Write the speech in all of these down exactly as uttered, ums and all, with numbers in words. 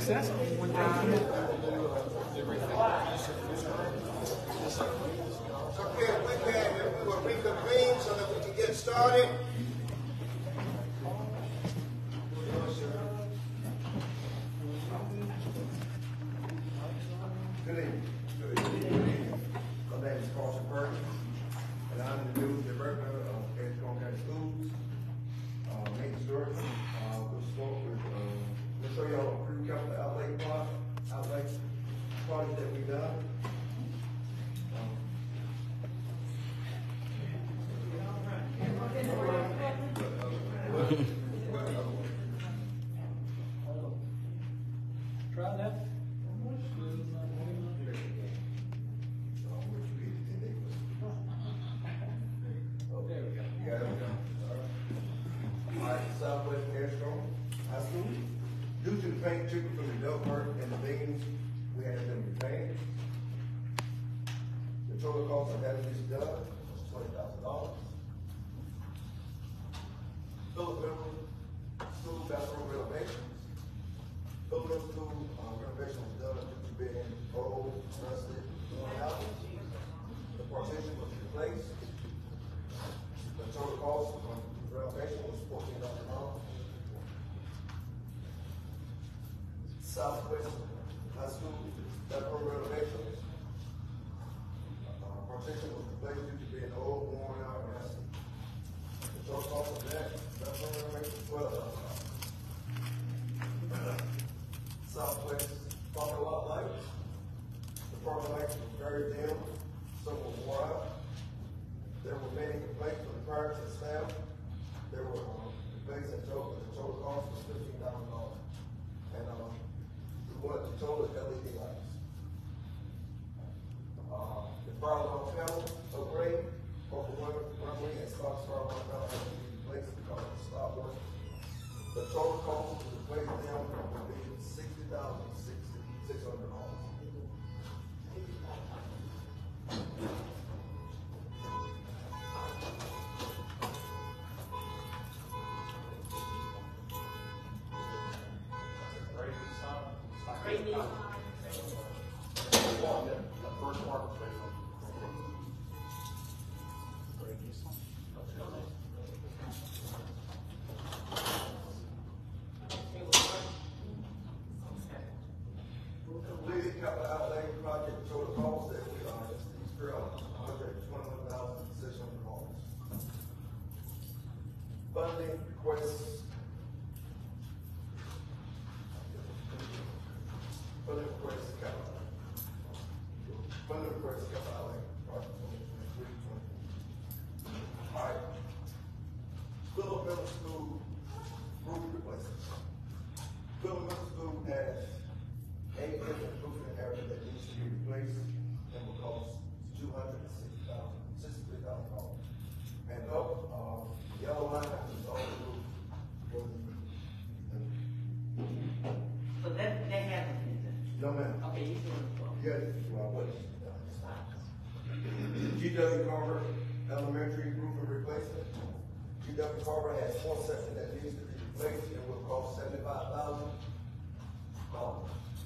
So that's only one day. Okay, with that, we will reconvene so that we can get started. Good evening. Good evening. My name is Carson Burton, and I'm the new director of Edgecombe County Schools. Uh, main story. Uh, we'll start with, uh, we'll show y'all a crew capital outlay plot, outlay project that we've done. Um, Try that. There we go. Yeah, there we go. All right, Southwest Edgecombe High School. Due to the paint chipping from the ductwork and the beams, we had them repainted. The total cost of having this done was twenty thousand dollars. Philip Middle School bathroom renovations. Philip Middle School uh, renovation was done due to being old, rusted, worn out. The partition was replaced. The total cost of the renovation was fourteen thousand dollars. Southwest High School bathroom renovations. Uh, partition was replaced due to being old, worn out, and rusty. The total cost of that bathroom renovation was twelve thousand dollars. Southwest parking lot lights. The parking lights were very dim, some were worn out. There were many complaints from the parents and staff. There were um, complaints that total, the total cost was fifteen thousand dollars. And um, we wanted the total L E D lights. Uh, the fire alarm panel upgrade, over one runway and stop fire alarm panel had to be replaced because of the stop work. The total cost to replace them would be sixty thousand six hundred dollars. Completed capital outlay project total cost that we are one hundred twenty-one thousand six hundred dollars. Funding requests. Funding requests capital. Funding requests capital outlay project twenty twenty-three twenty. All right. Philip Middle School roof replacement. Philip Middle School has eight different roofing areas that needs to be replaced and will cost two hundred and sixty thousand, sixty-three thousand dollars. And up, uh, yellow line is all the roof. So that, that hasn't been done? No, ma'am. Okay, you doing it for? Yes, well, what is G W Carver Elementary roofing replacement. G W Carver has one section that needs to be replaced and will cost seventy-five thousand dollars.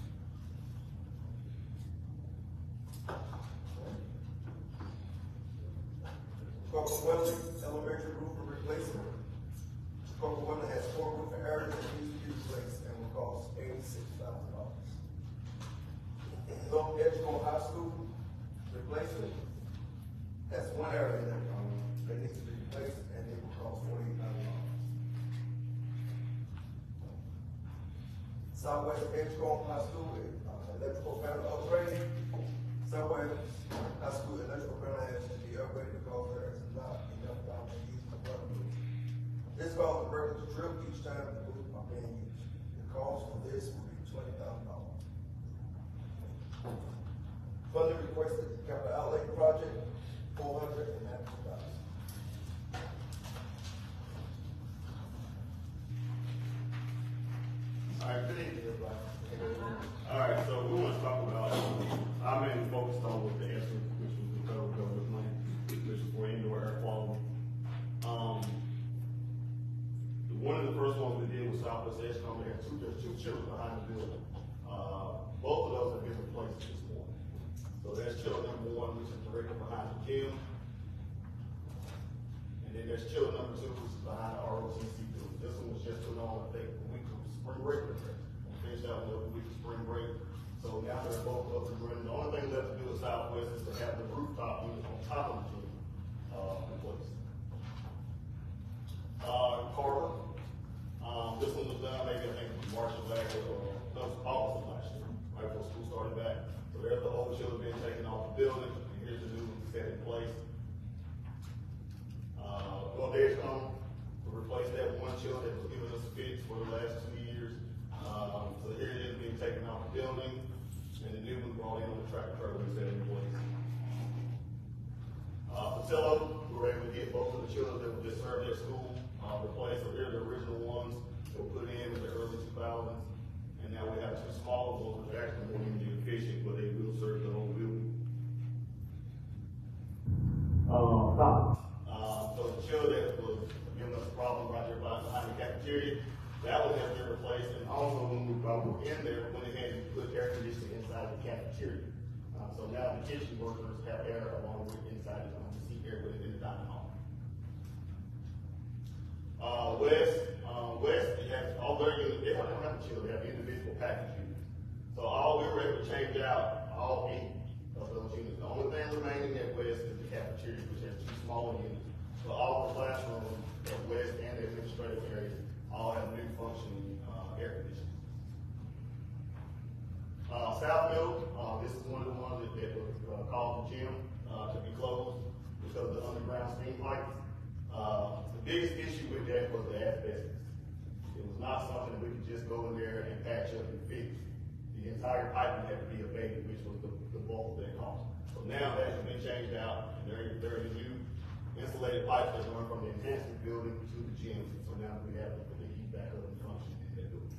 Corporal Welling Elementary roofer replacement. Corporal Welling has four roofing areas that need to be replaced and will cost eighty-six thousand dollars. North Edgecombe High School replacement has one area that, um, that needs to be replaced and it will cost forty-eight thousand dollars. Southwest Edgecombe High School uh, electrical panel upgrade. Southwest High School electrical panel has to be upgraded because there is not enough time to use the rubber. This causes a emergency trip each time the roof are being used. The cost for this will be twenty thousand dollars. Funding requested capital outlay project, four hundred and ninety thousand. All right, good evening, everybody. All right, so we want to talk about, our main focus on was the ESSER, which was the federal government money, which was for indoor air quality. Um, one of the first ones we did was Southwest Edgecombe. They had two, there's two children behind the building. Uh, both of those have been replaced this morning. So there's chiller number one, which is directly behind the gym. And then there's chiller number two, which is behind the R O T C building. This one was just put on, I think, the week of spring break. We finished out with the week of spring break. So now they're both up and running. The only thing left to do at Southwest is to have the rooftop unit on top of the gym, uh, replaced. Uh, Carver, um, this one was done maybe, I think, March of last year, or, no, it was August of last year, right before school started back. So there's the old chiller being taken off the building, and here's the new one set in place. Uh, go to Edgecombe, to replace that one chiller that was giving us a fix for the last two years. Um, so here it is being taken off the building, and the new one brought in on the tractor trailer and set in place. Uh, Patillo, we were able to get both of the chillers that were just served at school, uh, replaced. So here are the original ones that were put in in the early two thousands. And now we have two smaller ones, which are actually more energy efficient, but they will serve the whole building. Uh, uh, so the chiller that was giving us a problem right there behind the cafeteria, that one has been replaced. And also when we while we were in there, we went ahead and put air conditioning inside the cafeteria. Uh, so now the kitchen workers have air along with inside the, um, the seat air with it in the dining hall. Uh, West, uh, West, it has all their units, they don't have a chiller, they have individual package units. So all we were able to change out all eight of those units. The only thing remaining at West is the cafeteria, which has two smaller units. So all the classrooms at West and the administrative areas all have new functioning uh, air conditioning. Uh, South Middle, uh, this is one of the ones that, that was uh, called the gym uh, to be closed because of the underground steam pipes. Uh, the biggest issue with that was the asbestos. It was not something that we could just go in there and patch up and fix. The entire piping had to be abated, which was the, the bulk of that cost. So now that has been changed out, and there, there are new insulated pipes that run from the enhancement building to the gym. So now we have to put the heat back up and function in that building.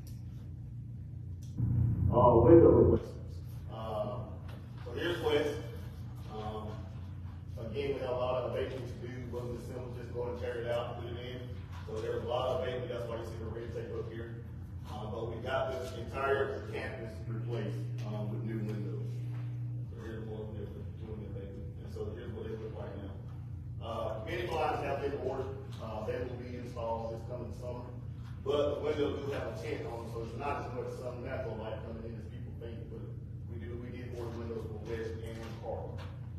Uh, window replacements. Uh, so here's West. Um, again, we have a lot of abatement to do. It wasn't as simple just go and tear it out and put it in. So there's a lot of abatement. That's why you see the red tape up here. Uh, but we got this entire campus replaced um, with new windows. So here's more of them doing the abatement. And so here's what they look like now. Uh, community blinds have been ordered. Uh, they will be installed this coming summer. But the windows do have a tint on them, so it's not as much sun natural light coming in as people think. But we do, we did order windows for West and Carver.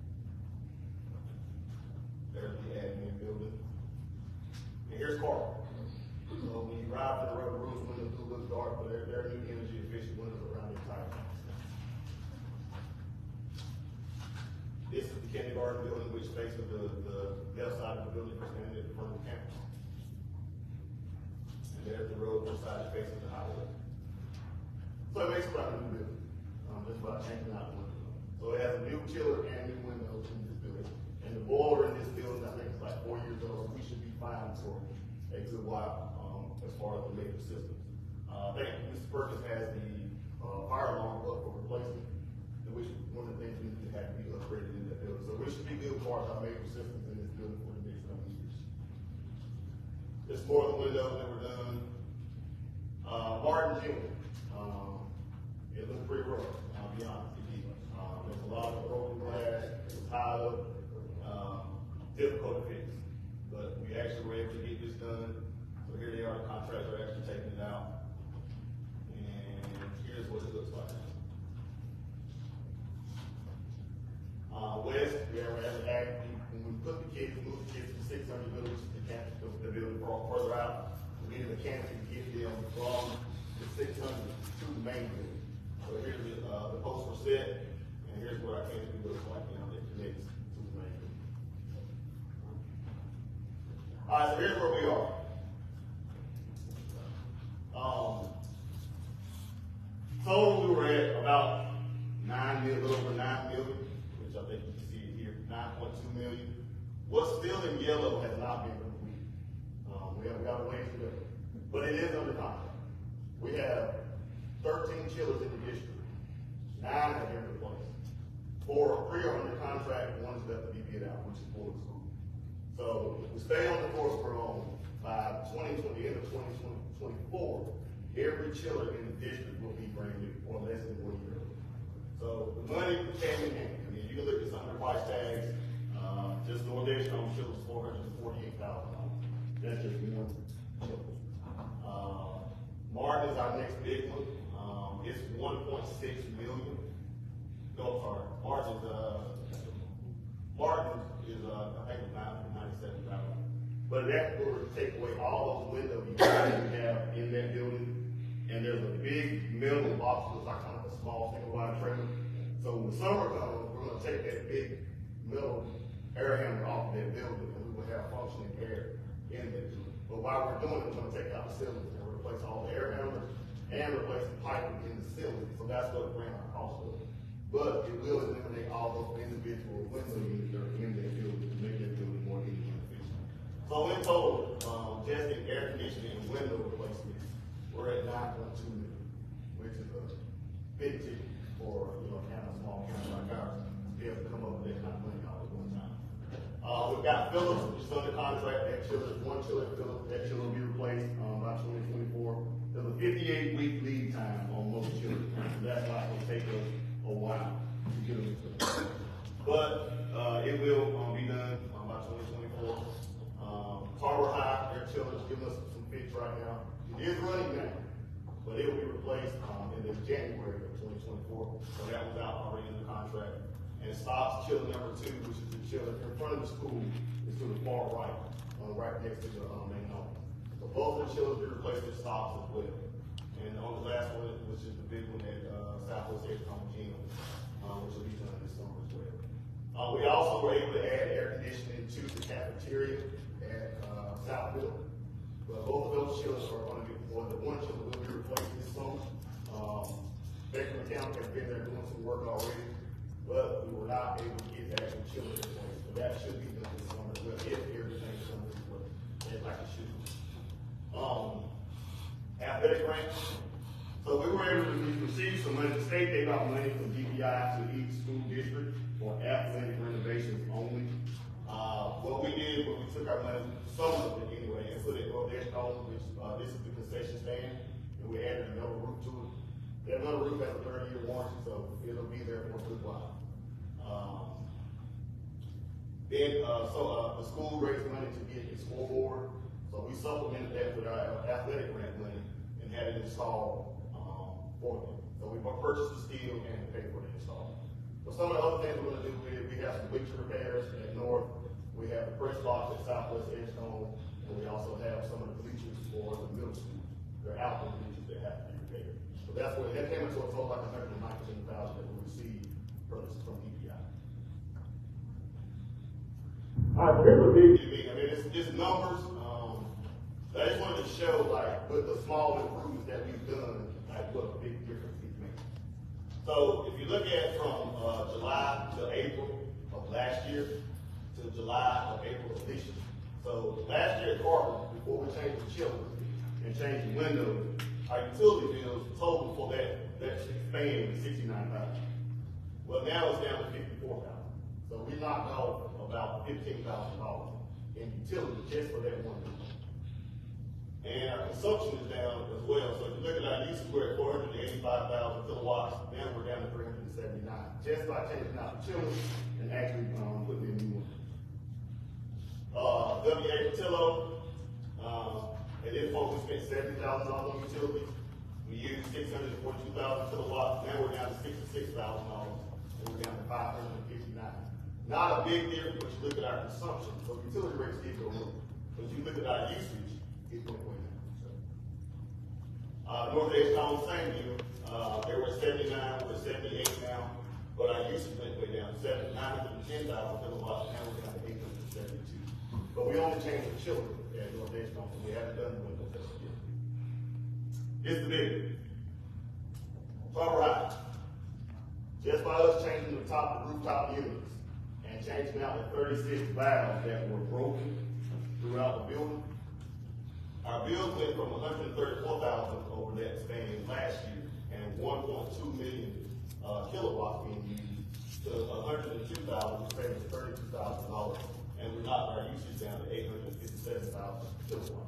There's the admin building. And here's Carver. So when you ride to the road, the roof windows do look dark, but they're, they're new energy efficient windows around the entire campus. This is the kindergarten building, which faces the, the left side of the building, standing at the front of the campus. There's the road, both sides facing the highway. So it makes quite a new building, um, just by changing out the windows. So it has a new chiller and new windows in this building. And the boiler in this building, I think it's like four years old, so we should be fine for a good while, um, as far as the major systems. Uh, I think Mister Perkins has the, uh, fire alarm up for replacement, which is one of the things we need to have to be upgraded in that building. So we should be good for our major systems in this building for the next number of years. There's more of the windows that were done. Uh, Martin Gym, um, it looked pretty rough, I'll be honest with you. Um, there's a lot of broken glass, it was high up, um, difficult to fix. But we actually were able to get this done. So here they are, the contractors are actually taking it out. And here's what it looks like. Uh, West, we have actually, when we put the kids, moved the kids to six hundred village, the campus, the building brought further out. We needed a mechanic to get them from the six hundred to the main building. So here's the, uh, the posts were set, and here's what our canopy looks like now that connects to the main building. All right, so here's where we are. Um, total, we were at about nine million, a little over nine million, which I think you can see it here, nine point two million. What's still in yellow has not been completed. Um, we have got a ways to go, but it is under contract. We have thirteen chillers in the district. Nine have been replaced. Four, three are under contract, one is left to be bid out, which is for the school. So if we stay on the course we're on, by twenty twenty, the end of twenty twenty-four, every chiller in the district will be brand new or less than one year old. So the money came in handy. I mean, you can look at some of the price tags. Uh, just North Edgecombe chiller is four hundred forty-eight thousand dollars. That's just one chiller. Uh, Martin is our next big one. Um, it's one point six million. No, sorry. Martin's, uh, Martin is, uh, I think, ninety-seven thousand. But that will take away all those window units that we have in that building. And there's a big metal box that looks like kind of a small single wide trailer. So when the summer comes, we're gonna take that big metal air handler off of that building and we will have functioning air in that building. But while we're doing it, we're gonna take out the cylinders and replace all the air handlers and replace the piping in the cylinders. So that's what bring our cost up. But it will eliminate all those individual window units that are in that building to make that building more energy efficient. So in total, um, just in air conditioning and window replacements, we're at nine point two million, which is a big ticket for, you know, kind of small county like ours to be able to come up with that kind of money all at one time. Uh, we've got Phillips, which is under contract. That chiller is one chiller at Phillips. That chiller will be replaced um, by twenty twenty-four. There's a fifty-eight week lead time on most chillers. So that's why it will take us a while to get them installed. But uh, it will um, be done um, by twenty twenty-four. Um, Harbor High, their chiller is giving us some fix right now. It is running now, but it will be replaced um, in the January of twenty twenty-four. So that was out already in the contract. And Stops chiller number two, which is the chiller in front of the school, is to the far right, uh, right next to the um, main home. So both of the chillers will be replaced with Stops as well. And on the last one, which is the big one at uh, Southwest Edgecombe Gym, um, which will be done this summer as well. Uh, we also were able to add air conditioning to the cafeteria at uh, Southville. But both of those chillers are going to be, or the one chiller will be replaced this summer. Um, Baker County has been there doing some work already, but we were not able to get the actual chiller replaced. So that should be done this summer as well, if everything comes as well, like it should. Um, athletic grants. So we were able to receive some money. The state gave out money from D P I to each school district for athletic renovations only. Uh, what we did was we took our money, some of it anyway, and put it over there, which uh, this is the concession stand, and we added another roof to it. That another roof has a thirty year warranty, so it'll be there for a good while. Um, then, uh, so uh, the school raised money to get a scoreboard, so we supplemented that with our athletic grant money and had it installed um, for them. So we purchased the steel and paid for the install. So some of the other things we're going to do, we, we have some bleacher repairs at North, we have the press box at Southwest Edgecombe, and we also have some of the bleachers for the middle school. They're outdoor bleachers that have to be repaired. So that's where that came into a total like one hundred nineteen thousand that we received from, from D P I. All right, here's a big, I mean, it's, it's numbers. Um, I just wanted to show, like, with the small improvements that we've done, like, what a big difference it's made. So, if you look at from uh, July to April of last year to July of April of this year. So, last year at Carter, before we changed the chillers and changed the windows, our utility bills total for that, that span was sixty-nine thousand. Well, now it's down to fifty-four thousand. So we knocked off about fifteen thousand dollars in utility just for that one bill. And our consumption is down as well. So if you look at our usage, we're at four hundred eighty-five thousand kilowatts. Now we're down to three hundred seventy-nine, just by changing out the chillers and actually um, putting in new ones. Uh, W A Patillo, um, and then folks, we spent seventy thousand dollars on utilities. We used six hundred forty-two thousand kilowatts. Now we're down to sixty-six thousand dollars. And we're down to five hundred fifty-nine. Not a big difference, but you look at our consumption. So utility rates did go up. But you look at our usage, it went way down. So. Uh, North Edgecombe, same deal. Uh, they were at seventy-nine, we're at seventy-eight now. But our usage went way down. nine hundred ten thousand kilowatts, now we're down to eight hundred seventy-two. But we only changed the chiller at North Edgecombe, so we haven't done the window test yet. It's the big. All right. Just by us changing the top of the rooftop units and changing out the thirty-six valves that were broken throughout the building, our bills went from one hundred thirty-four thousand over that span last year and one point two million uh, kilowatts being used to one hundred two thousand, which saved us thirty-two thousand dollars, and we knocked our usage down to eight hundred fifty-seven thousand kilowatts.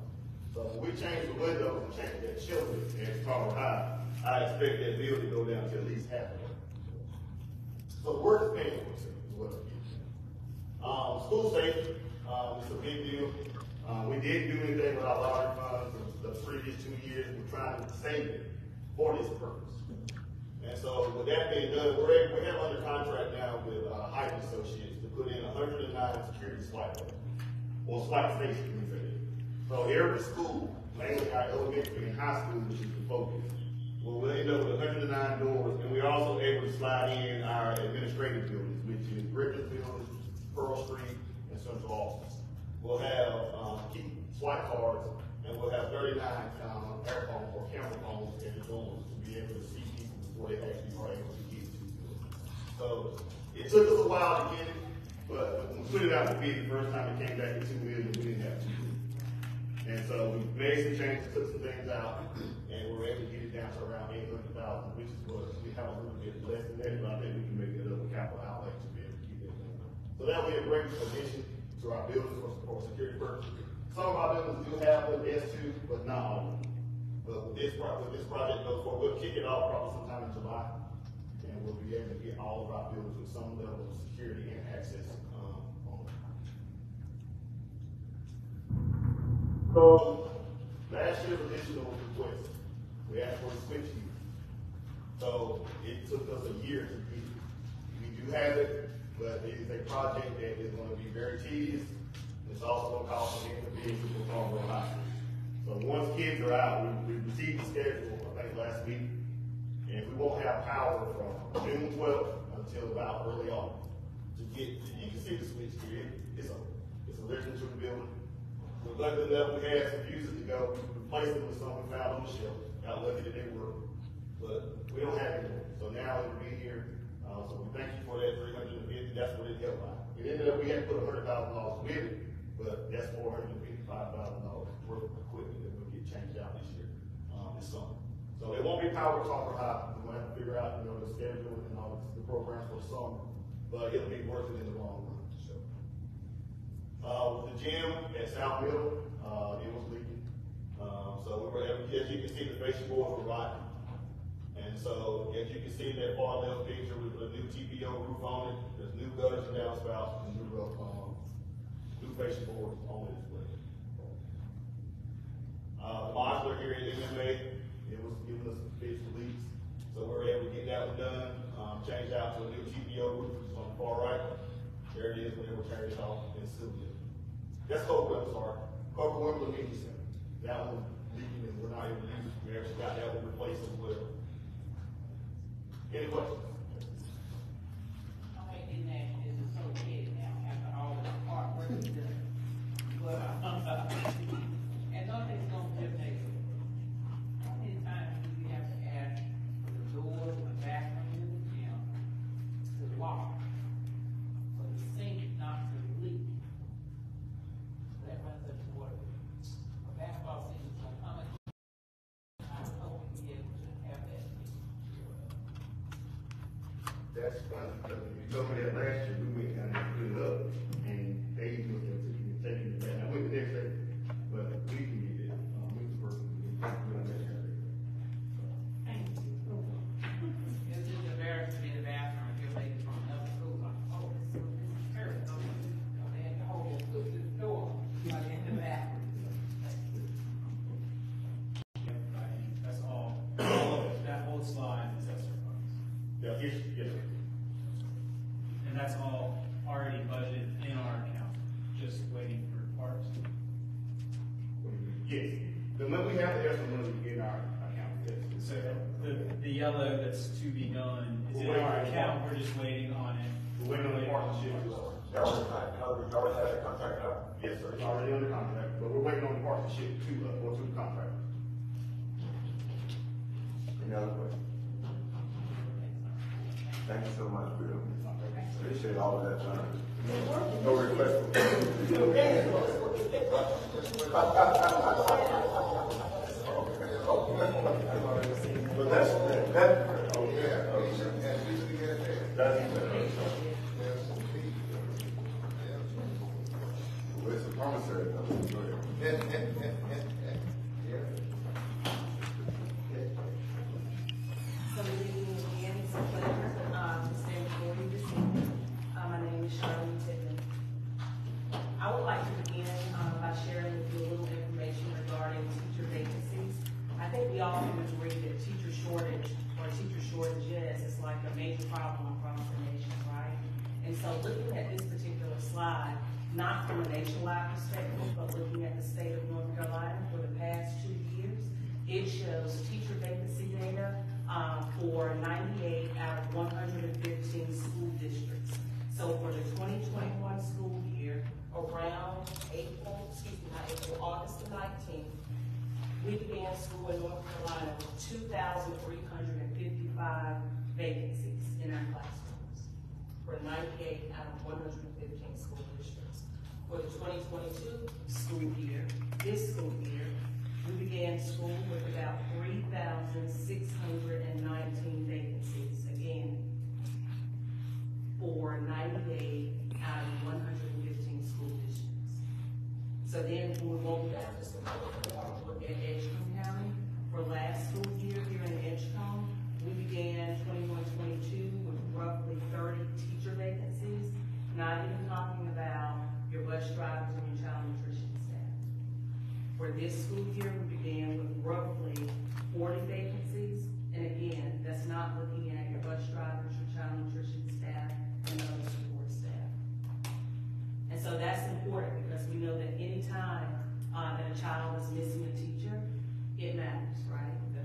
So when we change the windows and change that chiller at Carver High, I expect that bill to go down to at least half of it. So the work is paying for itself, is what I'm getting at. Um, school safety, um, it's a big deal. Uh, we didn't do anything with our lottery funds the, the previous two years. We're trying to save it for this purpose. And so with that being done, we're, we have under contract now with uh, Height Associates to put in one hundred nine security swipe or swipe stations. So every school, mainly our elementary and high school, which is the focus, well, we'll end up with one hundred nine doors, and we're also able to slide in our administrative buildings, which is Bridges Building, Pearl Street, and Central Office. We'll have um, key swipe cards, and we'll have thirty-nine um, air phones or camera phones at the doors to be able to see people before they actually are able to get to the building. So it took us a while to get it, but when we put it out to bid, the first time it came back to two million, we didn't have two million. And so we made some changes, took some things out, and we're able to get it down to around eight hundred thousand, which is what we have a little bit less than that, but I think we can make it up with capital outlay to be able to keep that going. So that will be a great addition to our buildings for, for security purposes. Some of our buildings do have the S two, but not all of them. But with this, with this project goes forward, we'll kick it off probably sometime in July, and we'll be able to get all of our buildings with some level of security and access. Um, on it. So, last year's additional request, we asked for a switch gear. So, it took us a year to get it. We do have it, but it is a project that is going to be very tedious. It's also going to cost an inconvenience to perform on high school. So, once kids are out, we, we received the schedule, I think, last week. And we won't have power from June twelfth until about early August. To get, you can see the switch gear. It's a, it's a listening to the building. We're lucky enough we had some fuses to go. We replaced them with some we found on the shelf. Got lucky that they work. But we don't have it anymore. So now it'll be here. Uh, so we thank you for that three hundred fifty. That's what it helped out. It ended up we had to put one hundred thousand dollars with it, but that's four hundred fifty-five thousand dollars worth of equipment that will get changed out this year, um, this summer. So it won't be power Carver High. We're gonna have to figure out, you know, the schedule and all the programs for the summer, but it'll be worth it in the long run. So. Uh, with the gym at South Middle, uh, it was leaking. Um, so we were able, as you can see, the fascia boards were rotten. And so, as you can see in that far left picture, we put a new T P O roof on it. There's new gutters and downspouts and new roof, um, new fascia boards on it as well. Uh, the modular here at M M A, it was giving us fixed leaks. So we were able to get that one done, um, changed out to a new T P O roof, which is on the far right. There it is when they were carried off and sealed it. That's Coca, I'm sorry. Coca Wimble Media Center. That one leaking and we're not able to use it. We actually got that one replaced as well. Any questions? Okay, in that, this is so big now, after all the hard work is done. But, and nothing's gonna terminate. How many times do we have to ask for the doors, the bathroom, and the gym to lock? For the sink not to leak? That runs up to what? A basketball season is gonna come in. I hope we be able to have that. That's funny, because you told me that last year, we went down there and put it up, and they even looked at it, and taking it back. I went the next day, but we can get it, um, we can work, we can do that. Thank you. It's just embarrassing to be in the bathroom if you're making from another school, like, oh, this is terrible. They had to hold it to the door, like in the bathroom. That's all, all of it, that whole slide is extra funds. Yeah, yes, yes, sir. And that's all already budgeted in our account, just waiting for parts. Yes, the money, we have the extra money in our account, yes. So the, the yellow that's to be done is in our account, we're just waiting on it. We're waiting on the partnership. Y'all already, y'all already have that contract out. Yes, sir, it's already under contract, but we're waiting on the partnership to, uh, or to the contract. Any other questions? Thank you so much, Bill. Appreciate all of that time. No request But that's, that, oh, yeah, that's, well, it's a promissory note. Go ahead. school districts. For the twenty twenty-two school year, this school year, we began school with about three thousand six hundred nineteen vacancies, again, for ninety-eight out of one hundred fifteen school districts. So then when we move down just a little more, look at Edgecombe County. For last school year here in Edgecombe, we began twenty-one twenty-two with roughly thirty teacher vacancies, not even talking about your bus drivers and your child nutrition staff. For this school year, we began with roughly forty vacancies, and again, that's not looking at your bus drivers, your child nutrition staff, and other support staff. And so that's important because we know that any time uh, that a child is missing a teacher, it matters, right?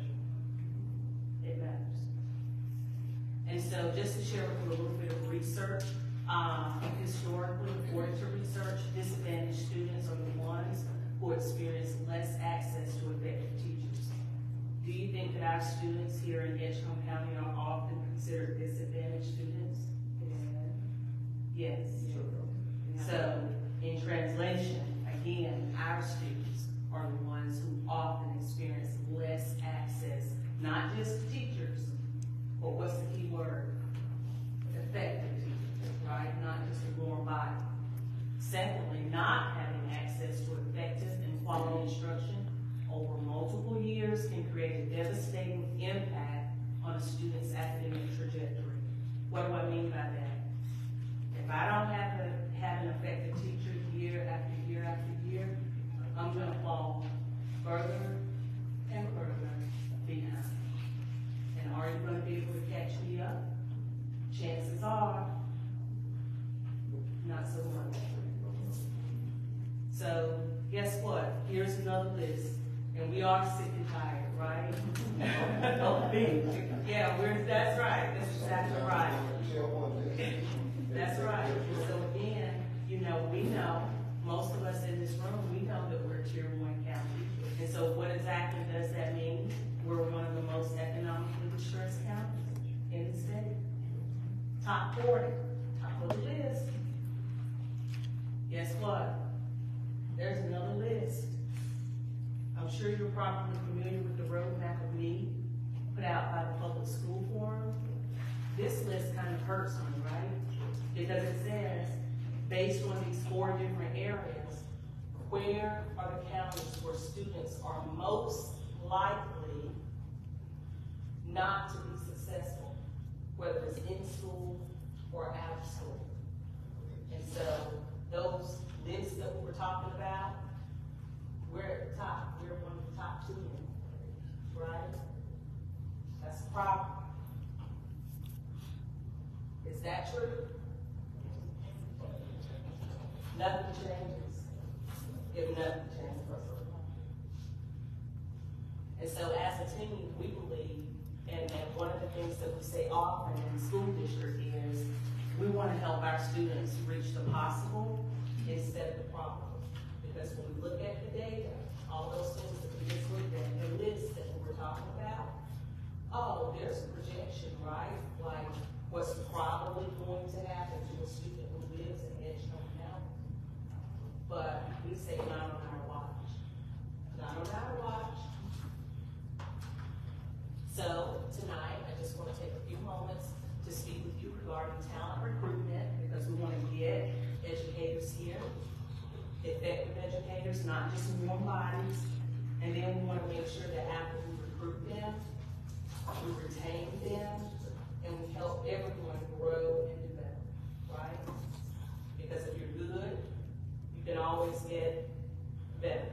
It matters. And so just to share with you a little bit of research, um, historically, according to research, disadvantaged students are the ones who experience less access to effective teachers. Do you think that our students here in Edgecombe County are often considered disadvantaged students? Yes. So, in translation, again, our students are the ones who often experience less access, not just to teachers, but what's the key word? Effective teachers, right? Not just a warm body. Secondly, not having access to effective and quality instruction over multiple years can create a devastating impact on a student's academic trajectory. What do I mean by that? If I don't have, a, have an effective teacher year after year after year, I'm gonna fall further and further behind. And are you gonna be able to catch me up? Chances are, not so much. So, guess what? Here's another list. And we are sick and tired, right? Don't think. Yeah, we're, that's right. That's exactly right. That's right. So again, you know, we know, most of us in this room, we know that we're a tier one county. And so what exactly does that mean? We're one of the most economically distressed counties in the state. Top forty, top of the list. Guess what? There's another list. I'm sure you're probably familiar with the roadmap of need put out by the Public School Forum. This list kind of hurts me, right? Because it says, based on these four different areas, where are the counties where students are most likely not to be successful, whether it's in school or out of school. And so those lists that we were talking about, we're at the top. We're one of the top two, right? That's the problem. Is that true? Nothing changes if nothing changes. And so as a team, we believe, and, and one of the things that we say often in the school district is, we want to help our students reach the possible instead of the problem. Because when we look at the data, all those things that we just looked at, the list that we were talking about, oh, there's a projection, right? Like what's probably going to happen to a student who lives in Edgecombe County. But we say not on our watch. Not on our watch. So tonight, I just want to take a few moments to speak with you regarding talent recruitment, because we want to get educators here, effective educators, not just warm bodies. And then we want to make sure that after we recruit them, we retain them, and we help everyone grow and develop, right? Because if you're good, you can always get better.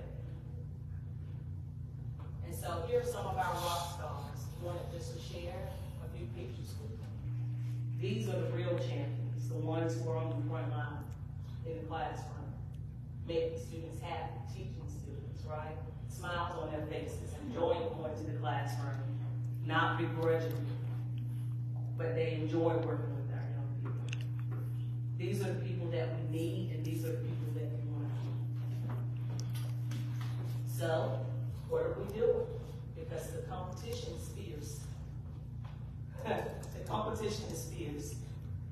And so here are some of our rock stars. I wanted just to share a few pictures with you. These are the real champions, the ones who are on the front line in the classroom, making students happy, teaching students, right? Smiles on their faces, enjoying going to the classroom, not begrudging, but they enjoy working with our young people. These are the people that we need, and these are the people that we want to keep. So, what are we doing? Because the competition is fierce. The competition is fierce.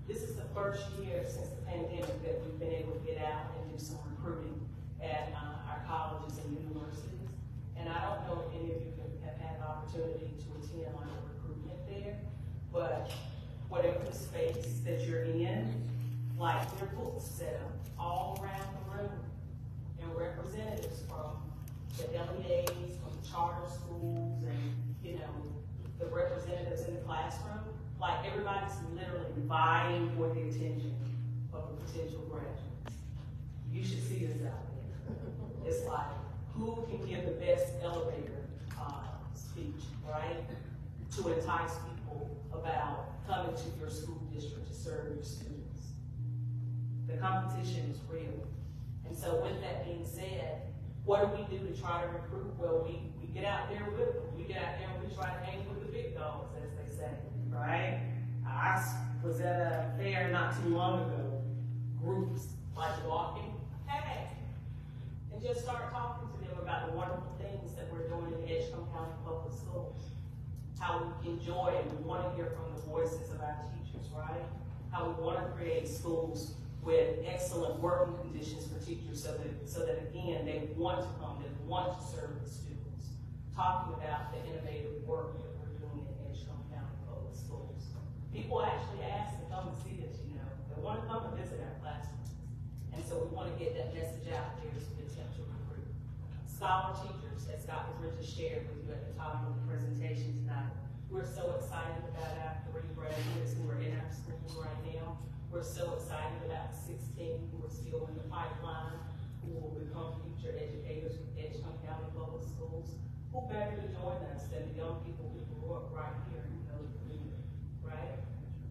This is the first year since the pandemic that we've been able to get out and do some recruiting at uh, our colleges and universities. And I don't know if any of you have had the opportunity to attend like a recruitment there, but whatever the space that you're in, like there are booths set up all around the room, and representatives from the L E As, from the charter schools, and you know, the representatives in the classroom. Like everybody's literally vying for the attention of the potential graduates. You should see us out there. It's like, who can give the best elevator uh, speech, right? To entice people about coming to your school district to serve your students. The competition is real. And so with that being said, what do we do to try to recruit? Well, we, we get out there with them. We get out there and we try to hang with the big dogs, as they say, right? I was at a fair not too long ago, groups like walking, hey, and just start talking to them about the wonderful things that we're doing in Edgecombe County Public Schools. How we enjoy and we want to hear from the voices of our teachers, right? How we want to create schools with excellent working conditions for teachers so that, so that again, they want to come, they want to serve the students. Talking about the innovative work that we're doing in Edgecombe County Public Schools. People actually ask to come and see us, you know. They want to come and visit our classrooms. And so we want to get that message out there as we attempt to recruit. Scholar teachers, as Doctor Bridges shared with you at the top of the presentation tonight, we're so excited about our three graduates who are in our schools right now. We're so excited about sixteen who are still in the pipeline, who will become future educators with Edgecombe County Public Schools. Who better to join us than the young people who grew up right here in the community, right?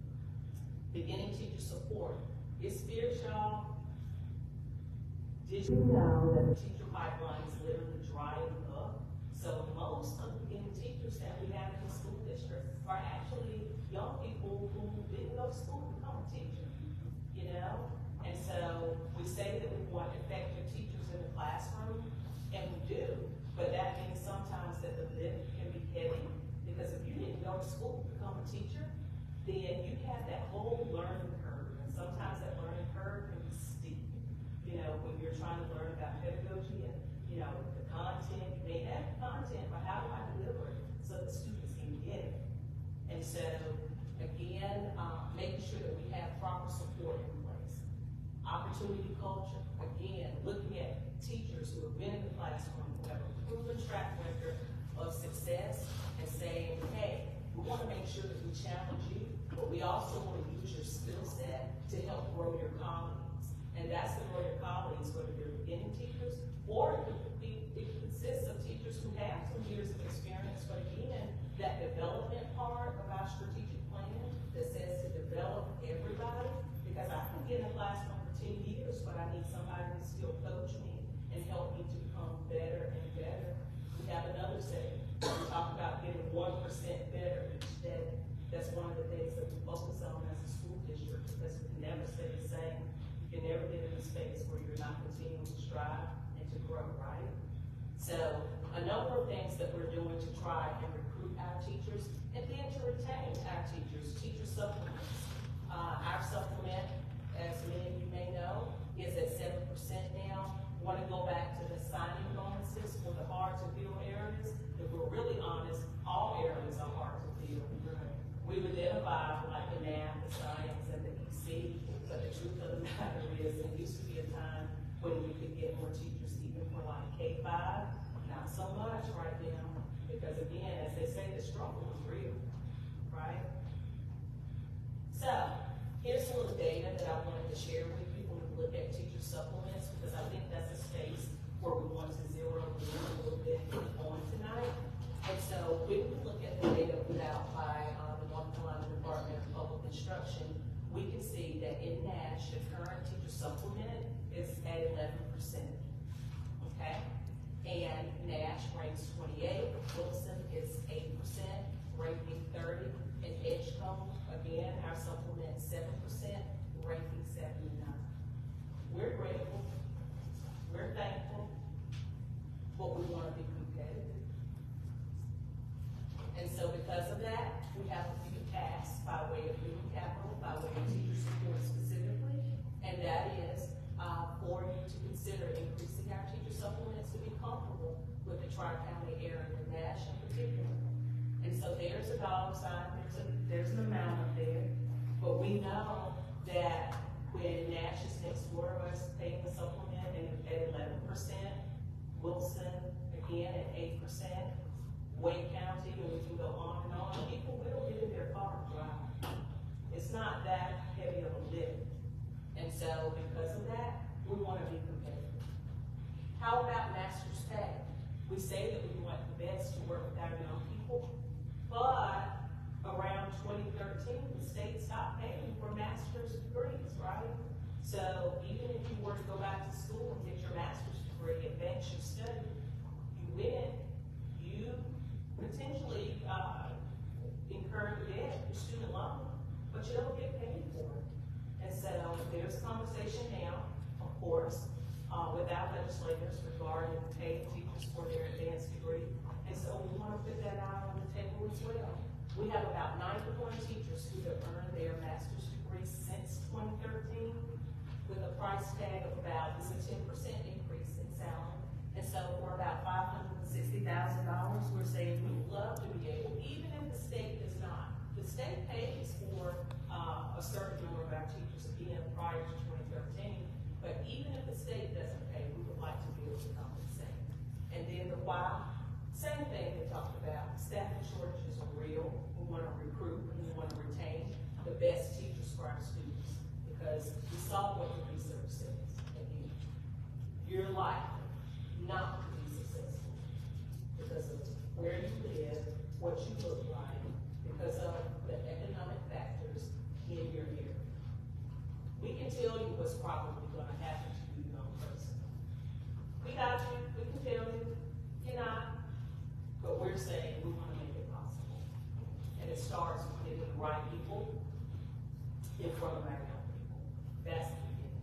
Beginning teacher support. It's fierce, y'all. Did you know that the teacher pipeline is literally drying up? So most of the beginning teachers that we have in the school district are actually young people who didn't go to school to become a teacher, you know? And so we say that we want effective teachers in the classroom, and we do, but that means sometimes that the lift can be heavy, because if you didn't go to school to become a teacher, then you have that whole learning curve, and sometimes that learning curve can be steep. You know, when you're trying to learn about pedagogy and, you know, the content, you may have content, but how do I deliver it so that students can get it? And so, again, um, making sure that we have proper support in place. Opportunity culture, again, looking at teachers who have been in the classroom, who have a proven track record of success, and saying, hey, we want to make sure that we challenge you, but we also want to use your skill set to help grow your colleagues. And that's to grow your colleagues, whether they're beginning teachers, or it could be, it consists of teachers who have some years of experience, but again, that development part of our strategic plan that says to develop everybody, because I can get in a classroom for ten years, but I need somebody to still coach me and help me to become better and better. We have another saying, we talk about getting one percent better each day. That's one of the things that we focus on as a school district, because we can never stay the same. You can never get in a space where you're not continuing to strive and to grow, right? So a number of things that we're doing to try and recruit our teachers, and then to retain our teachers, teacher supplements. Uh, our supplement, as many of you may know, is at seven percent now. Want to go back to the signing bonuses for the hard to fill areas. If we're really honest, all areas are hard to fill. We've identified like the math, the science, and the E C, but the truth of the matter is there used to be a time when we could get more teachers even for like K five. Not so much right now, because again, as they say, the struggle is real, right? So, here's a little data that I wanted to share with you when we look at teacher supplements, because I think that's a space where we want to zero in a little bit on tonight. And so, when we look at the data put out by uh, the North Carolina Department of Public Instruction, we can see that in Nash, the current teacher supplement is at eleven percent, okay? And Nash ranks twenty-eight, Wilson is eight percent, ranking thirty, and Edgecombe, again, our supplement seven percent, ranking seventy-nine. We're grateful, we're thankful, but we want to be competitive. And so because of that, we have a few tasks by way of human capital, by way of teacher see our teacher supplements to be comparable with the tri-county area, Nash in particular. And so there's a dollar sign, there's a, there's an amount up there, but we know that when Nash is next door to us paying the supplement and at eleven percent, Wilson again at eight percent, Wake County, and we can go on and on, people will get in their car and drive. It's not that heavy of a lift. And so because of that, we want to be competitive. How about master's pay? We say that we want the best to work with our young people, but around twenty thirteen, the state stopped paying for master's degrees, right? So even if you were to go back to school and get your master's degree, advance your study, you win, you potentially uh, incur the debt, your student loan, but you don't get paid for it. And so there's a conversation now, of course, uh, with our legislators regarding paying teachers for their advanced degree. And so we want to put that out on the table as well. We have about ninety-one teachers who have earned their master's degree since twenty thirteen with a price tag of about, it's a ten percent increase in salary. And so for about five hundred sixty thousand dollars, we're saying we would love to be able, even if the state does not. The state pays for uh, a certain number of our teachers again prior to twenty thirteen, but even if the state doesn't pay, we would like to be able to compensate. And then the why, same thing we talked about, staffing shortages are real. We want to recruit and we want to retain the best teachers for our students because we saw what the research says. Again, you're likely not to be successful because of where you live, what you look like, because of the economic factors in your area. We can tell you what's probably going to happen to you, young person. We got you, we can tell you, you're not, but we're saying we want to make it possible. And it starts with getting the right people in front of our young people. That's the beginning.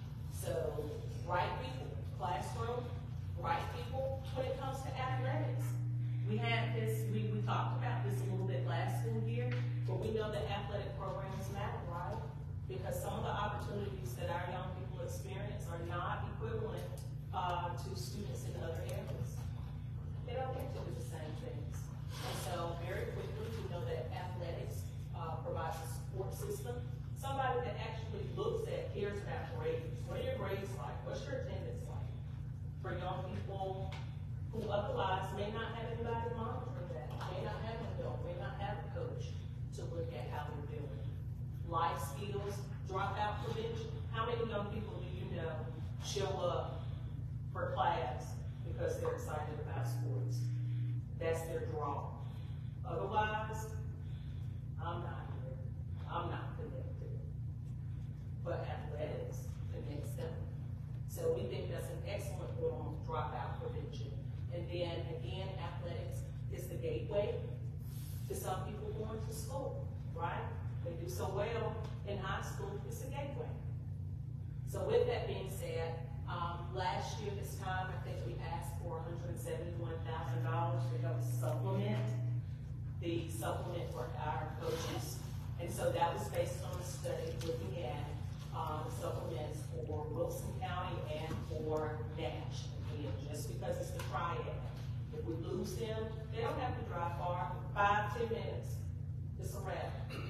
So, right people, classroom, right people, when it comes to athletics. We had this, we, we talked about this a little bit last school year, but we know that athletic programs matter, right? Because some of the opportunities that our young people experience are not equivalent uh, to students in other areas. They don't get to do the same things. And so very quickly, we know that athletics uh, provides a support system. Somebody that actually looks at, cares about grades. What are your grades like? What's your attendance like? For young people who otherwise may not have anybody monitoring that, may not have an adult, may not have a coach to look at how they're doing. Life skills, dropout prevention. How many young people do you know show up for class because they're excited about sports? That's their draw. Otherwise, I'm not here. I'm not connected. But athletics connects them. So we think that's an excellent form of dropout prevention. And then again, athletics is the gateway to some people going to school, right? They do so well in high school, it's a gateway. So with that being said, um, last year this time, I think we asked for one hundred seventy-one thousand dollars to help supplement the supplement for our coaches. And so that was based on a study looking at um, supplements for Wilson County and for Nash. Again, just because it's the triad. If we lose them, they don't have to drive far, five, ten minutes. It's a wrap.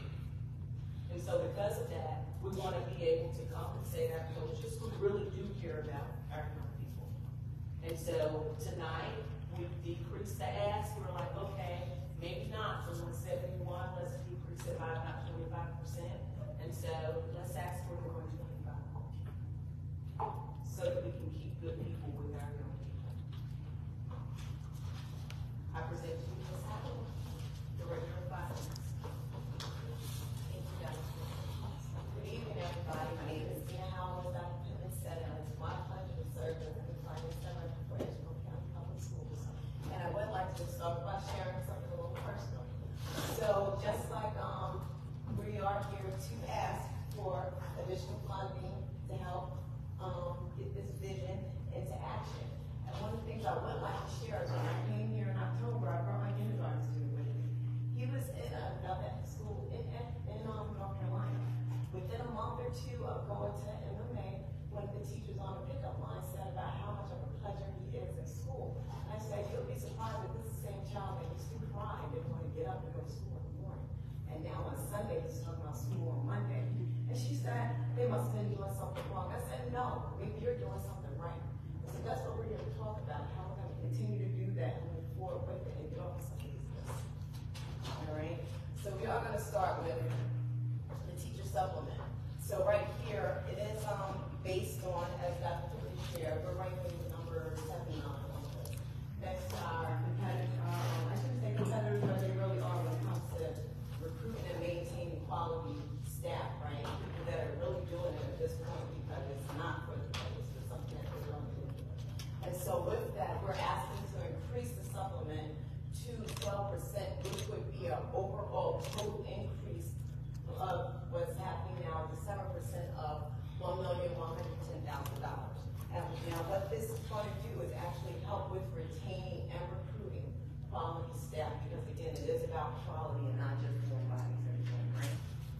And so because of that, we want to be able to compensate our coaches who really do care about our young people. And so tonight, we decreased the ask. We're like, okay, maybe not from one seventy-one, let's decrease it by about twenty-five percent. And so let's ask for one twenty-five. So that we can keep good people with our young people. I present to you Miz Howell, Director of Finance. Thank you, Doctor Good evening, everybody. My name is Tina Howell, Doctor Pittman said, and it's my pleasure to serve as the Finance Director for Edgecombe County Public Schools. And I would like to start by sharing something a little personal. So just like um, we are here to ask for additional funding to help um, get this vision into action. And one of the things I would like to share is when I came here in October, I brought my kindergarten student with me. He was in another school in, in um, North Carolina. Within a month or two of going to M M A, one of the teachers on the pickup line said about how much of a surprised that this is the same child that used to cry and didn't want to get up and go to school in the morning. And now on Sunday, he's talking about school on Monday. And she said, they must have been doing something wrong. I said, no, maybe you're doing something right. I said, that's what we're here to talk about, how we're going to continue to do that and move forward with it and get off some of these lists. All right? So we are going to start with the teacher supplement. So right here, it is um, based on, as Doctor Tony shared, we're ranking number seventy-nine on the list. Next to our competitors, um, I shouldn't say competitors, but they really are when it comes to recruiting and maintaining quality staff, right? People that are really doing it at this point because it's not for the players, it's something that they don't do. And so with that, we're asking to increase the supplement to twelve percent, which would be an overall total increase of what's happening now is seven percent of one million one hundred ten thousand dollars. And now what this is going to do is actually help with retaining and recruiting quality staff, because again, it is about quality and not just doing bodies everything, right?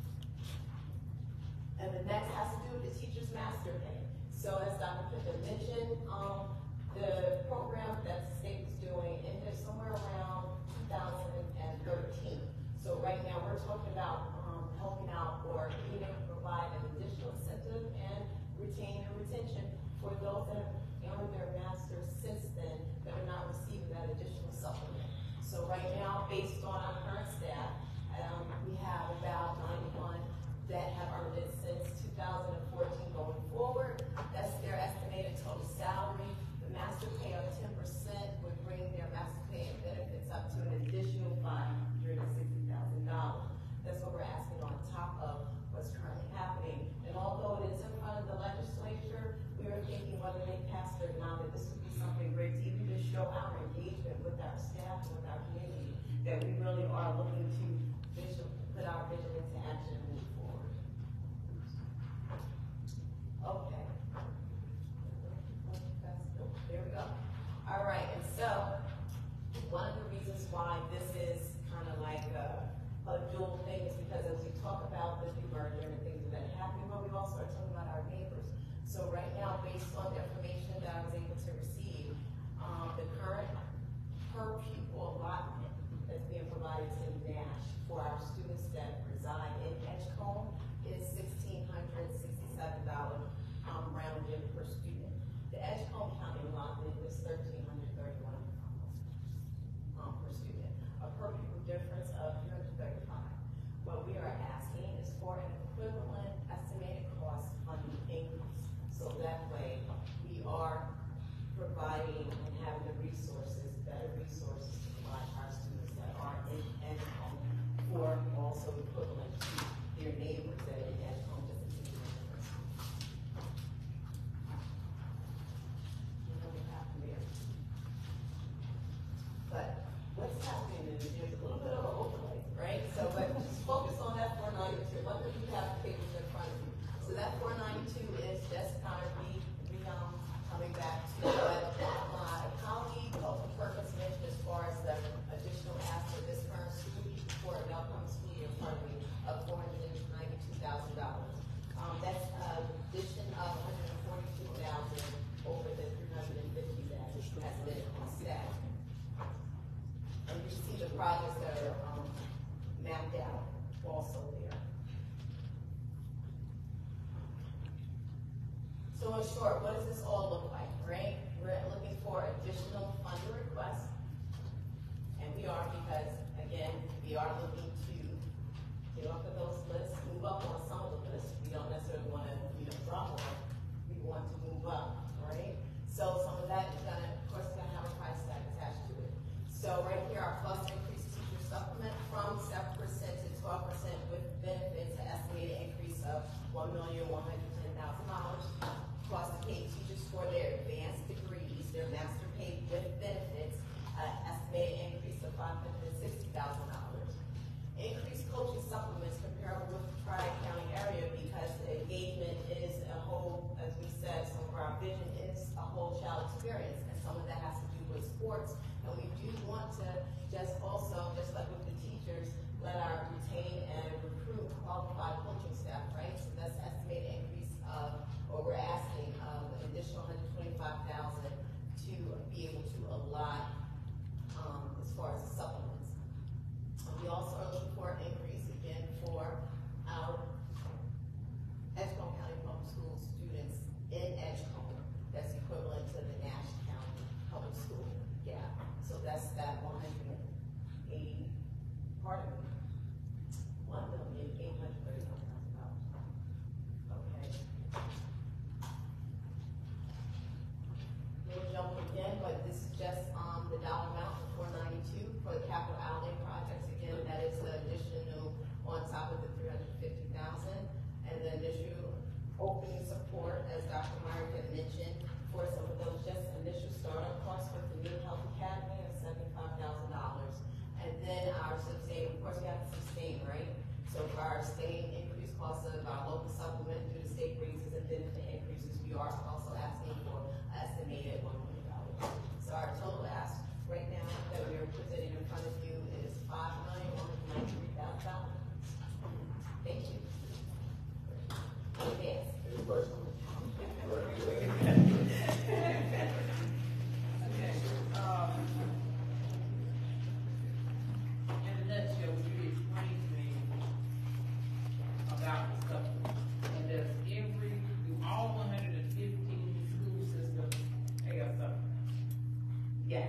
And the next has to do with the teacher's master pay. So as Doctor Pittman mentioned, um, the program that the state is doing ended somewhere around two thousand thirteen. So right now we're talking about um, helping out or even provide an additional incentive and retain and retention for those that have earned their masters since then that are not receiving that additional supplement. So right now, based on our current staff, um, we have about ninety-one that have earned it since two thousand fourteen going forward. That's their estimated total salary. The master pay of ten percent would bring their master pay and benefits up to an additional five hundred sixty thousand dollars. That's what we're asking on top of what's currently happening. And although it is in front of the legislature, we are thinking whether they pass it or not, that this would be something great to even just show our engagement with our staff and with our community, that we really are looking to visual, put our vision into action and move forward. Okay. There we go. All right, and so one of the reasons why this is kind of like a, a dual thing is because as we talk about the demerger and things that are happening, but we also are talking about our neighbors. So right now, based on the information that I was able to receive, um, the current per pupil allotment that's being provided to Nash for our students that reside in Edgecombe is sixteen hundred sixty-seven dollars um, rounded per student. The Edgecombe County allotment is thirteen hundred thirty-one dollars um, per student, a per pupil difference of three hundred thirty-five. What we are asking is for an equivalent estimated cost funding increase. So that way, we are providing and having the resources, better resources to provide our students that are in Edgecombe for also equivalent to their neighbors that are in Edgecombe, just a teacher university. You know what happened there. But what's happening is there's a little bit of an overlay, right? So, but just focus on that four ninety-two. What do you have papers in front of you? So that four ninety-two is just kind of re, re um, coming back to what my colleague, Culture Perkins, mentioned as far as the additional ask for this current school year, for the upcoming school year, pardon me, of four hundred ninety-two thousand dollars. Um, that's an addition of one hundred forty-two thousand over the three hundred fifty that has been on staff. And you see the projects that are um, mapped out also there. So in short, what does this all look like, right? We're looking for additional funding requests. And we are because, again, we are looking to get off of those lists, move up on some of the lists. We don't necessarily want to, you know, drop one. We want to move up, right? So some of that is gonna, of course, gonna have a price tag attached to it. So right here, our cost increase teacher supplement from seven percent to twelve percent with benefits, an estimated increase of one million one hundred ten thousand dollars. Cost to pay teachers for their advanced degrees, their master pay with benefits, uh, estimated increase of five hundred sixty thousand dollars. Increased coaching supplements comparable with the Tri-County area because the engagement is a whole, as we said, some of our vision is a whole child experience, and some of that has to do with sports. And we do want to just also, just like with the teachers, let our retain and recruit qualified coaching staff, right? So that's estimated increase of, or we're asking um, an additional one hundred twenty-five thousand dollars to be able to allot cost with the new health academy of seventy-five thousand dollars. And then our sustain, of course, we have to sustain, right? So for our state increased costs of our local supplement due to state raises and benefit increases, we are also asking for estimated one million dollars. So our total ask right now that we are presenting in front of you is five million, one hundred ninety-three thousand dollars. Thank you. Yes. Any questions? Okay, um, in a nutshell, would you explain to me about the supplement? And does every, do all one hundred fifteen school systems pay a supplement? Yes.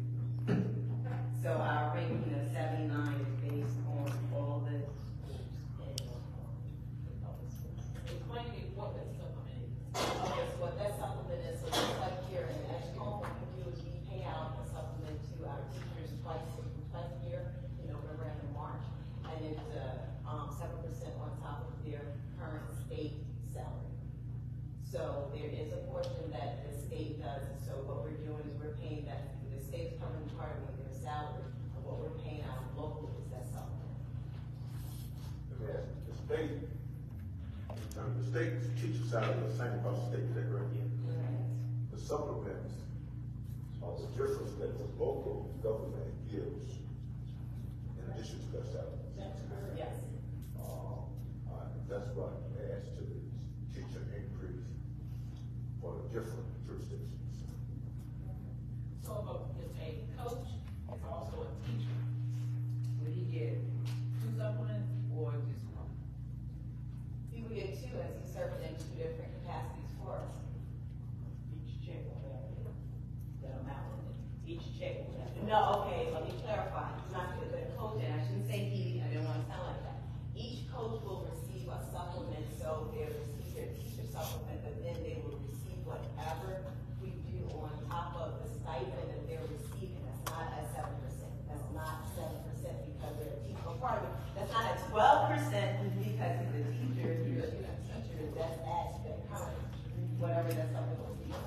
So our ranking of seventy-nine is based on all the schools in the public schools. Explain to me what that supplement is. Okay, so what that supplement is, so just like here in Edgecombe, what we do is we pay out a supplement to our teachers twice, twice a year, in November and in March. And it's, uh, um, seven percent on top of their current state salary. So there is a portion that the state does, so what we're doing is we're paying that, the state's covering part of their salary, and what we're paying out locally is that supplement. Let me ask you, the state, in terms of the state teacher salary is the same across the state, is that correct? The supplements are the difference that the local government gives in addition to their salary. Yes. Um, uh, that's what adds to the teacher increase for the different jurisdictions. So if a coach is also a teacher, would he get two supplements or just one? He would get two as he's serving in two different capacities for us. Each check will have that amount in it. Each check will have. No, okay, let me clarify. It's not the, the coach, and I shouldn't say he, I didn't want to sound like that. Each coach will receive a supplement, so they'll receive their teacher supplement, but then they will receive whatever we do on top of the stipend that they're receiving. That's not at seven percent. That's not seven percent because they're a teacher. Well, pardon me, that's not at twelve percent because he's a teacher. He's a, he's a teacher. That's at the current, whatever that supplement will be.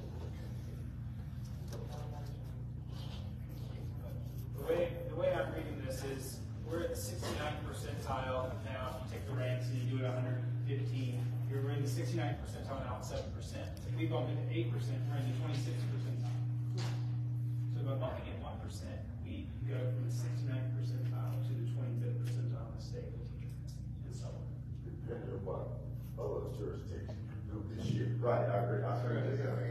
The way, the way I'm reading this is, we're at the sixty-ninth percentile now. If you take the ranks and you do it one hundred fifteen, you're in the sixty-ninth percentile now at seven percent. If we bump it to eight percent, we're in the twenty-sixth percentile. So by bumping it one percent, we go from the sixty-ninth percentile to the twenty-fifth percentile in the state and so on. Depending on what other jurisdictions do this year. Right, I agree, I agree. with that.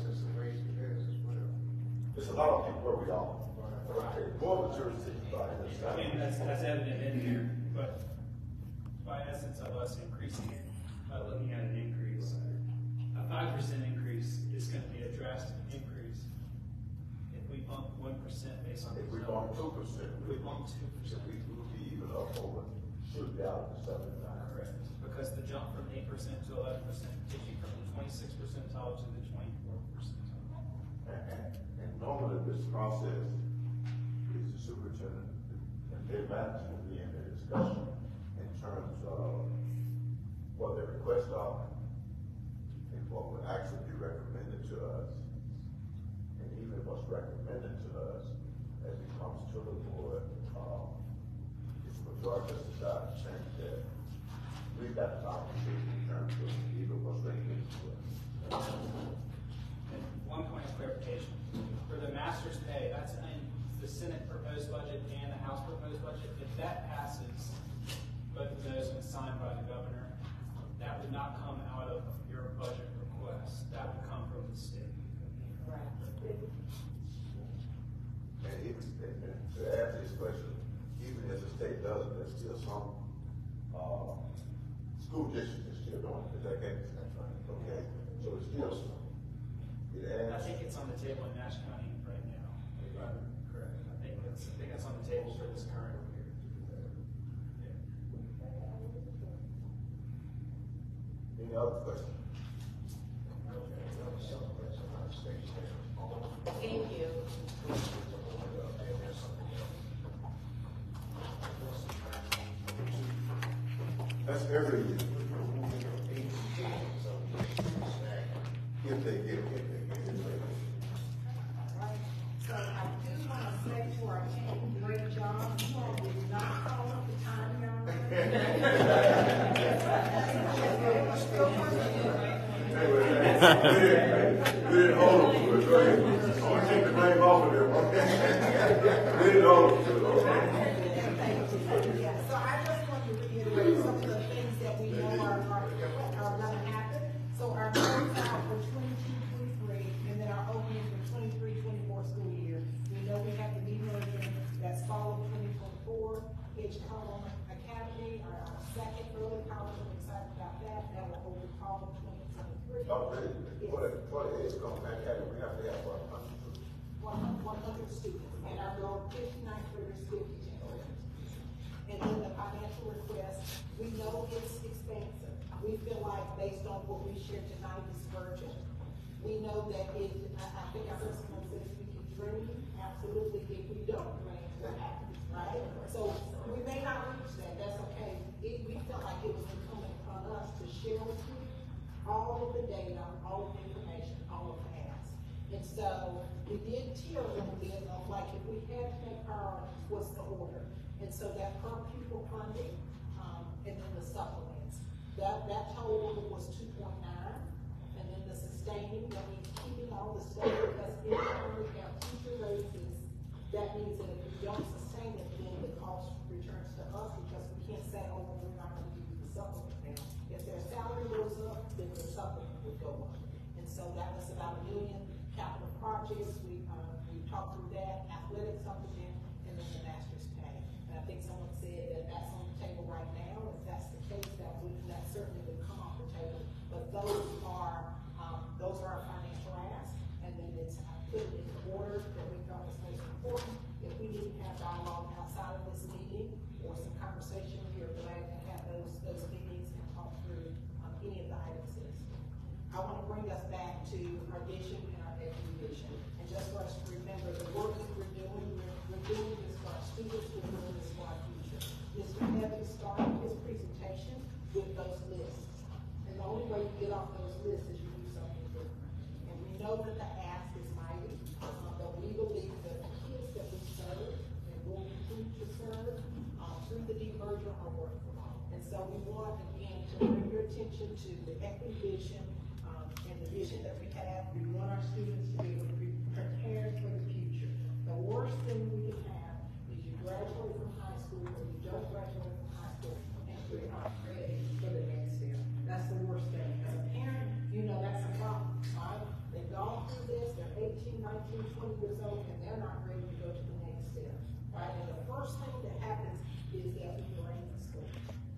There's a lot of people where we are. Okay, more of the jurisdictions are in this I mean, that's, that's evident in here, but by essence of us increasing it, by looking at an increase, a five percent increase is gonna be a drastic increase. If we bump one percent based on. If we the bump number, two percent, If we bump two percent. we will be even up over, should be out of the seven nine. Correct, because the jump from eight percent to eleven percent takes you from the twenty-six percentile to the twenty-fourth percentile. And, and, and normally this process is the superintendent and their management will be in the discussion in terms of what their requests are and what would actually be recommended to us. And even what's recommended to us as it comes to the board, um, if the majority of us decide to change that, we've got the opportunity in terms of even what's recommended to us. And one point of clarification, for the master's pay, that's in the Senate proposed budget and the House proposed budget. If that passes, both of those and signed by the governor, that would not come out of your budget request. That would come from the state. Right. And even, and and to answer this question, even if the state does it, there's still some, uh, school districts that still doing it, is that okay? Okay, so it's still some. It I adds, think it's on the table in Nash County right now. If I'm correct. I think it's, I think it's on the table for this current year. any other questions? Thank you. That's every year. If they get, if they get, if they get. We didn't hold them to it, go ahead. I'm gonna take the blame off of them, okay? We didn't hold them to it, okay? Yeah, so I just want to reiterate some of the things that we know are, are, are gonna happen. So our goals out for twenty-two, twenty-three, and then our opening for twenty-three, twenty-four school year. We know we have the Demerger that's fall of twenty twenty-four, Edgecombe Academy, our, our second early college, I'm excited about that, that will open fall of twenty twenty-three. Oh, really? For the, for the Edgecombe Academy, we have to have what, one hundred? one hundred students, and our goal fifty-ninth graders, fifty-ten graders. And then the financial request, we know it's expensive. We feel like based on what we shared tonight is urgent. We know that it, I, I think I heard someone say we can dream, absolutely. If we don't dream, what happens, right? So we may not reach that, that's okay. It, we felt like it was incumbent upon us to share with you all of the data, all of the information, all of the asks. And so we did tier a little bit of like if we had to make priorities, what's the order? And so that per pupil funding, um, and then the supplements, that, that total was two point nine. And then the sustaining, that means keeping all the stuff, because if we have future raises, that means that if we don't sustain it, then the cost returns to us, because we can't say, oh, well, we're not gonna give you the supplement now. If their salary goes up, then the supplement would go up. And so that was about a million. Capital projects, we, uh, we talked through that, athletic supplement, and then the master's pay. And I think someone said that that's on the table right now. If that's the case, that would, that certainly would come off the table. But those are, um, those are our financial asks. And then it's, I put it in the order that we thought was most important. If we need to have dialogue outside of this meeting or some conversation, we are glad to have those, those meetings and talk through um, any of the items listed. I want to bring us back to our vision and our vision. And just for us to remember, the work that we're doing, we're, we're doing this for our students, we're doing this for our future. Mister Evans started his presentation with those lists. And the only way you get off those lists is you do something different. And we know that the ask is mighty, um, but we believe that the kids that we serve and will continue to serve um, through the Demerger are worthwhile. And so we want, again, to bring your attention to the equity vision um, and the vision that we have. We want our students to be able to be prepared for the future. The worst thing we can have is you graduate from high school or you don't graduate from high school and you're not ready for the next step. That's the worst thing. As a parent, you know that's a problem, right? They've gone through this, they're eighteen, nineteen, twenty years old, and they're not ready to go to the next step, right? And the first thing that happens is that we blame the school.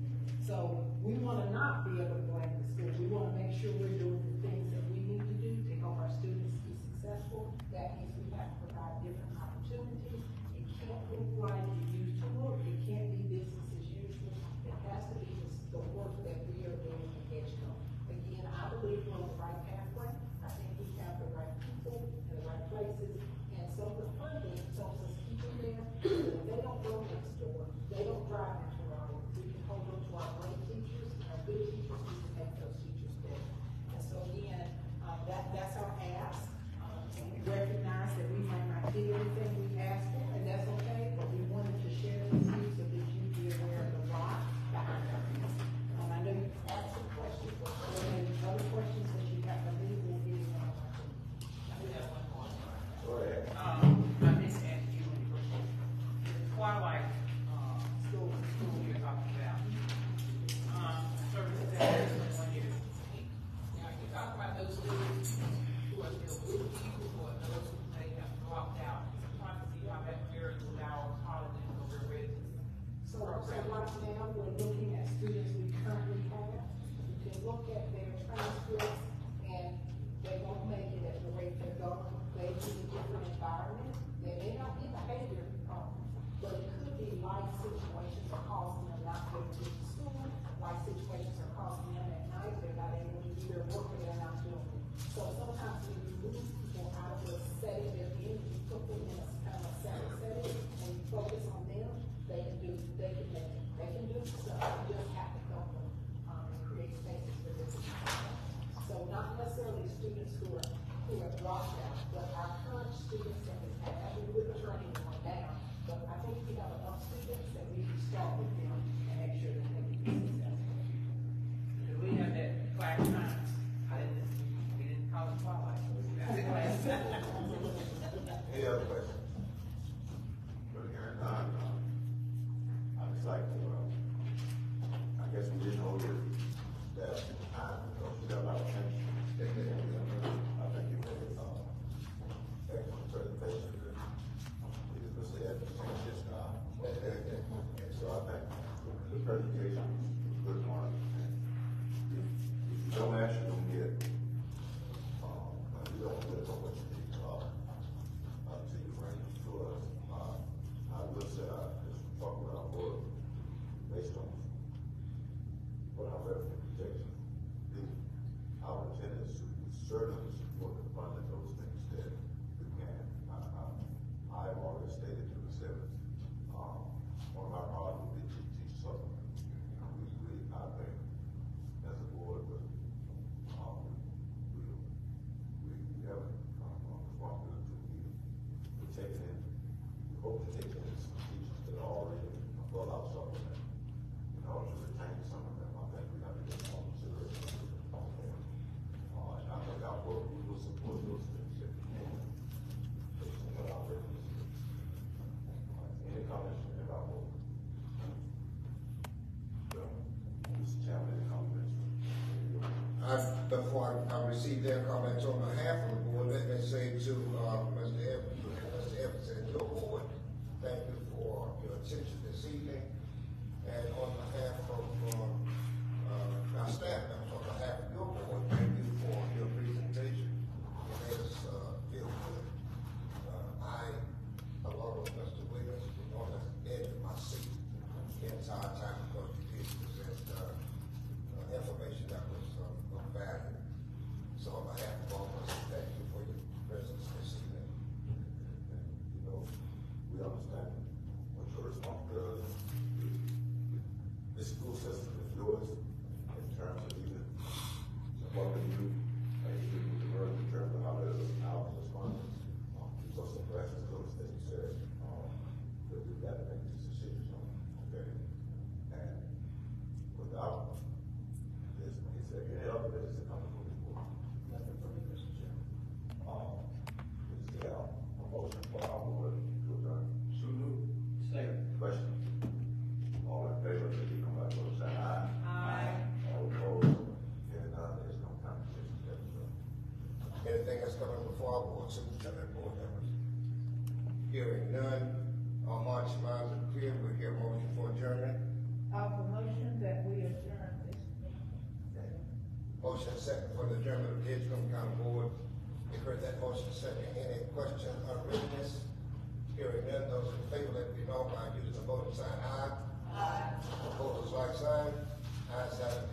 So we want to not be able to blame the school. We want to make sure we're doing the things that we need to do to help our students be successful. That means we have to provide different opportunities. It can't look like it used to look. It can't be business as usual. It has to be the work that we are doing in Edgecombe. Again, I believe we're on the right pathway. I think we have the right people in the right places. And so the funding helps us keep them there. If they don't go next door, they don't drive into our work. We can hold them to our great teachers, our good teachers, we can make those teachers better. And so again, um, that, that's our ask. Um, and we recognize that we might not get everything we asked for, and that's okay, but we wanted to share with you so that you be aware of the why behind our ask. Um, I know you asked some questions, but there may be other questions that you have for me, we'll get in on our team. I do have one more. Go ahead. Um, I missed asking you one question. The Twilight, uh, school, school you're talking about, um, services that is one year. Now, you talk about those students who are still with you, or those who may have dropped out. I'm trying to see how that varies with our colleges or we're ready. So, so right now, we're looking at students we currently have. You can look at their transcripts, and they won't make it at the rate they're going. They need a different environment. They may not be behavior problems, but it could be life situations are causing them not to go to school. Life situations are causing them at night, they're not able to do their work, or they're not doing it. So sometimes when you move people out of the setting they're in, you put them in a kind of a separate setting, and you focus on them, they can do, they can make it. They can do stuff, you just have to help them, um, and create spaces for them. So not necessarily students who are, who have dropped out, but our current students that we have, we wouldn't turn anyone down, but I think we have enough students that we can start with them and make sure that they can be successful. Because we have that class time, I didn't, we didn't presentation, it was good one. If, if you don't ask, you don't get. Um, and we don't really know what you need, uh, until you bring it to us. Uh, I will say, I just talk about work based on what I read from the projection. The, our intent is to certainly support the funding of those things that we can. I, I, I've already stated to the seven. Um, one of our problems would be to teach supplement. You know, we, we, I think, as a board, with, um, we, we, we have a, um, a responsibility to be, to take in, we hope to take in some teachers that are already above our supplement. In order to retain some of them, I think we have to get more consideration on them. Uh, and I think our work, we will support those things if we can. Based on what our records is. Any comments about what? So, Mister Chairman, any comments? I, before I, I receive their comments on behalf of the board, let me say to, uh, Mister Evans, Mister Evans and your board, thank you for your attention this evening. And on behalf of, um, uh, our staff members, on behalf of your board, thank you for your presentation. It made us, uh, feel good. Uh, I, along with Mister Williams, was on the edge of my seat the entire time because you did present, uh, uh, information that was, uh, of value. So on behalf of all of us, thank you for your presence this evening. And, you know, we understand what your responsibility is. The school system is yours in terms of even supporting you, and you do the work in terms of how to, how to respond. Um, so some questions, those things you said, um, that we've got to make these decisions on, okay? And without this, it's a, any other business that comes before the board. Nothing for me, Mister Chairman. Um, is there a motion for our board to adjourn? So moved. Second. Question? All in favor, if you come back, vote say aye. Aye. All opposed? Hearing none, there's no conversation. Anything that's coming before our board, superintendent, board members? Hearing none, our hearts and minds are clear, we hear motion for adjournment. Of the motion that we adjourn this meeting. Motion second for the adjournment of the Edgecombe County Board. You heard that motion second. Any question on writtenness? Hearing none, those in favor, let me know by using the voting sign aye. Aye. Opposed, like sign. Ayes have it,